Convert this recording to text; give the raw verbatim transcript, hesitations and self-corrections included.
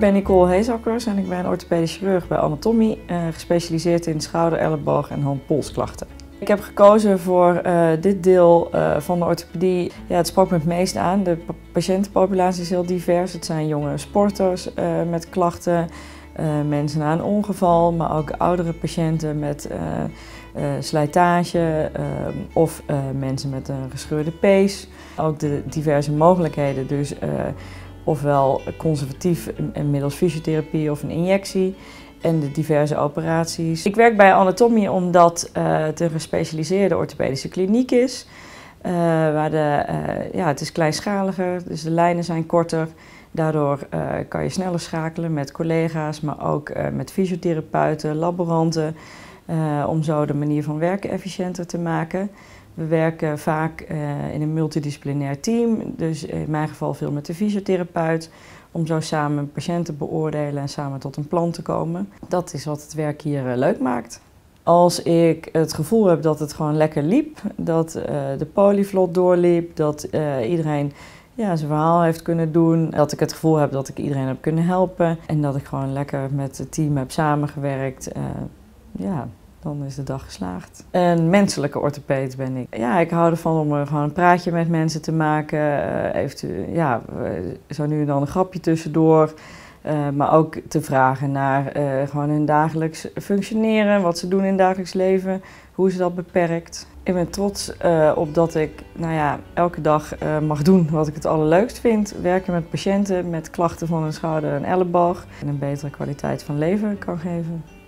ben Nicole Heesakkers en ik ben orthopedisch chirurg bij Anatomie, uh, gespecialiseerd in schouder, elleboog en hand-polsklachten. Ik heb gekozen voor uh, dit deel uh, van de orthopedie. Ja, het sprak me het meest aan. De patiëntenpopulatie is heel divers. Het zijn jonge sporters uh, met klachten, uh, mensen na een ongeval, maar ook oudere patiënten met uh, uh, slijtage uh, of uh, mensen met een gescheurde pees. Ook de diverse mogelijkheden, dus uh, ofwel conservatief middels fysiotherapie of een injectie. En de diverse operaties. Ik werk bij Anatomie omdat uh, het een gespecialiseerde orthopedische kliniek is. Uh, waar de, uh, ja, het is kleinschaliger, dus de lijnen zijn korter. Daardoor uh, kan je sneller schakelen met collega's, maar ook uh, met fysiotherapeuten, laboranten. Uh, om zo de manier van werken efficiënter te maken. We werken vaak uh, in een multidisciplinair team, dus in mijn geval veel met de fysiotherapeut. Om zo samen patiënten te beoordelen en samen tot een plan te komen. Dat is wat het werk hier uh, leuk maakt. Als ik het gevoel heb dat het gewoon lekker liep, dat uh, de poli vlot doorliep, dat uh, iedereen ja, zijn verhaal heeft kunnen doen, dat ik het gevoel heb dat ik iedereen heb kunnen helpen en dat ik gewoon lekker met het team heb samengewerkt, uh, ja, dan is de dag geslaagd. Een menselijke orthopeed ben ik. Ja, ik hou ervan om er gewoon een praatje met mensen te maken. Uh, eventueel, ja, zo nu en dan een grapje tussendoor. Uh, maar ook te vragen naar uh, gewoon hun dagelijks functioneren, wat ze doen in het dagelijks leven, hoe ze dat beperkt. Ik ben trots uh, op dat ik nou ja, elke dag uh, mag doen wat ik het allerleukst vind. Werken met patiënten met klachten van hun schouder en elleboog. En een betere kwaliteit van leven kan geven.